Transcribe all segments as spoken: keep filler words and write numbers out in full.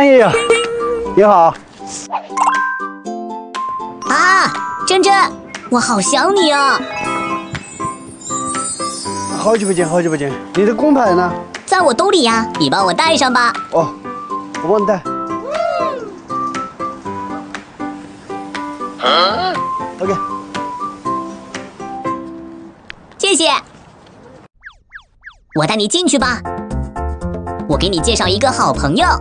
姨，你好。 啊，珍珍，我好想你啊！ 好久不见，好久不见。你的工牌呢？ 在我兜里呀，你帮我带上吧。 哦，我帮你带。啊 OK。 谢谢。我带你进去吧。我给你介绍一个好朋友。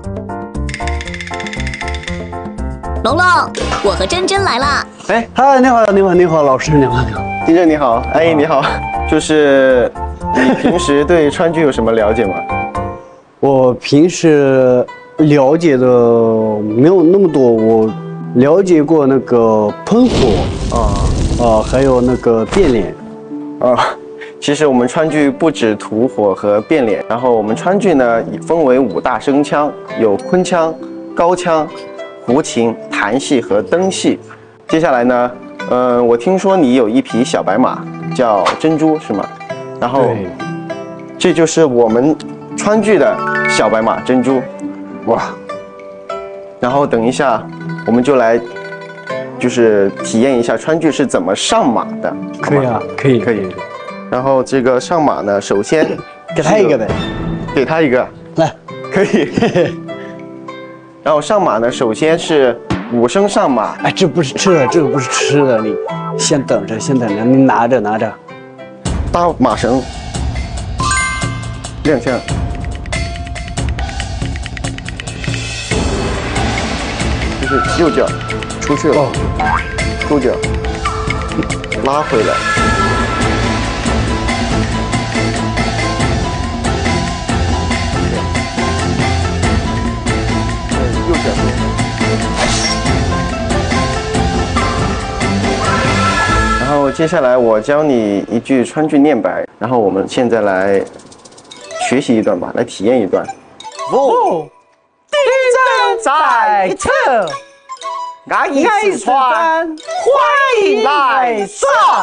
龙龙，我和珍珍来了。 哎，嗨，你好，你好，你好，老师，你好，你好。 金正你好，阿姨你好。就是你平时对川剧有什么了解吗？ 我平时了解的没有那么多，我了解过那个喷火啊啊，还有那个变脸啊。其实我们川剧不止吐火和变脸，然后我们川剧呢分为五大声腔，有昆腔、高腔、胡琴、弹戏和灯戏。接下来呢，嗯、呃，我听说你有一匹小白马，叫珍珠是吗？然后这就是我们川剧的小白马珍珠，哇！然后等一下我们就来，就是体验一下川剧是怎么上马的。 可以啊，可以， 可以。然后这个上马呢，首先给他一个呗， 给他一个， 来， 可以。然后上马呢，首先是五声上马。 哎，这不是吃的，这个不是吃的，你先等着，先等着，你拿着拿着。 搭马绳，踉跄，就是右脚出去了，勾脚拉回来。右脚。然后接下来我教你一句川剧念白，然后我们现在来学习一段吧，来体验一段。 哦，地震在侧，俺一四川，欢迎来上。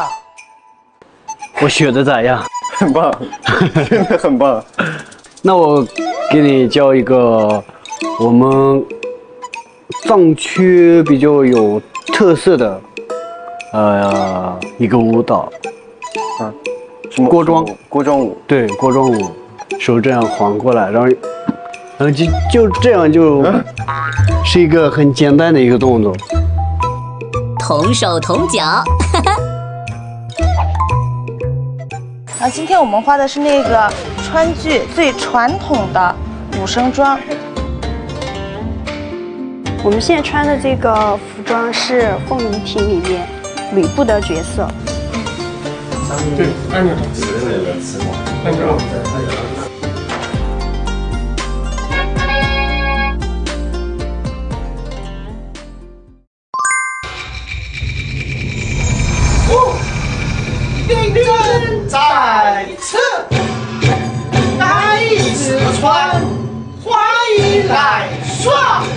我学的咋样？ 很棒，真的很棒。 那我给你教一个我们藏区比较有特色的。呃，一个舞蹈， 啊，什么锅庄？ 锅庄舞。 对，锅庄舞，手这样环过来，然后，然后就就这样就，嗯、是一个很简单的一个动作。 同手同脚。 啊，今天我们画的是那个川剧最传统的五声装。 我们现在穿的这个服装是《凤仪亭》里面吕布的角色。 对，按照按照。 哦，地震在侧，俺一四川，欢迎来耍。